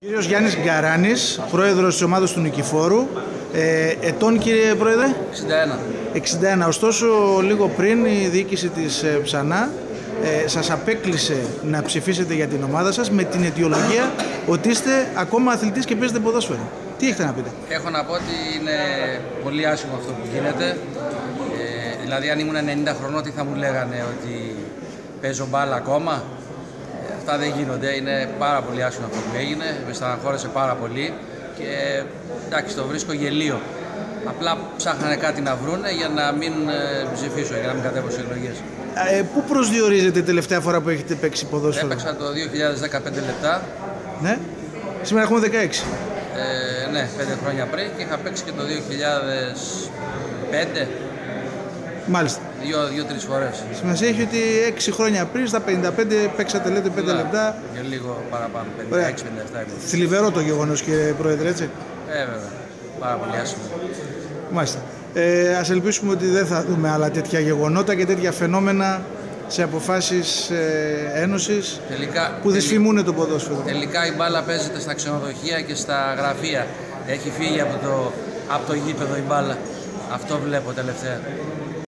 Κύριος Γιάννης Γκαράνης, πρόεδρος της ομάδας του Νικηφόρου. Ετών, κύριε πρόεδρε? 61. 61. Ωστόσο, λίγο πριν η διοίκηση της Ψανά σας απέκλεισε να ψηφίσετε για την ομάδα σας με την αιτιολογία ότι είστε ακόμα αθλητής και παίζετε ποδόσφαιρο. Τι έχετε να πείτε? Έχω να πω ότι είναι πολύ άσχημο αυτό που γίνεται. Δηλαδή, αν ήμουν 90 χρονών, τι θα μου λέγανε, ότι παίζω μπάλα ακόμα? Αυτά δεν γίνονται. Είναι πάρα πολύ άσχημο αυτό που έγινε. Με στεναχώρησε πάρα πολύ και εντάξει, το βρίσκω γελίο. Απλά ψάχνανε κάτι να βρούνε για να μην ψηφίσω, για να μην κατέβω σε εκλογές. Πού προσδιορίζετε τελευταία φορά που έχετε παίξει ποδόσφαιρο? Έπαιξα το 2015 λεπτά. Ναι. Σήμερα έχουμε 16. Ναι, 5 χρόνια πριν, και είχα παίξει και το 2005. Μάλιστα. 2-3 φορές. Σημασία έχει ότι 6 χρόνια πριν, στα 55 παίξατε, λέτε, 5 λεπτά. Και λίγο παραπάνω, 56-57. Θλιβερό το γεγονός, κύριε πρόεδρε, έτσι? Βέβαια. Πάρα πολύ άσχημο. Μάλιστα. Ας ελπίσουμε ότι δεν θα δούμε άλλα τέτοια γεγονότα και τέτοια φαινόμενα σε αποφάσεις ένωσης που δυσφημούν το ποδόσφαιρο. Τελικά η μπάλα παίζεται στα ξενοδοχεία και στα γραφεία. Έχει φύγει από το γήπεδο η μπάλα. Αυτό βλέπω τελευταία.